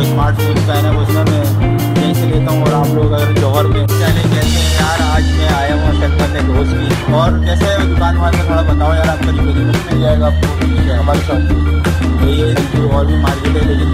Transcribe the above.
Smart shoes पहने वो उसमें मैं यहीं से लेता हूँ। और आप लोग अगर जौहर में चले कहते हैं यार आज मैं आया हूँ चेक करने दोस्त की, और कैसे दुकान वाले में थोड़ा बताओ यार, आपका रिपेयरिंग मिल जाएगा आपको हमारे साथ। तो ये और भी मार्केट है, लेकिन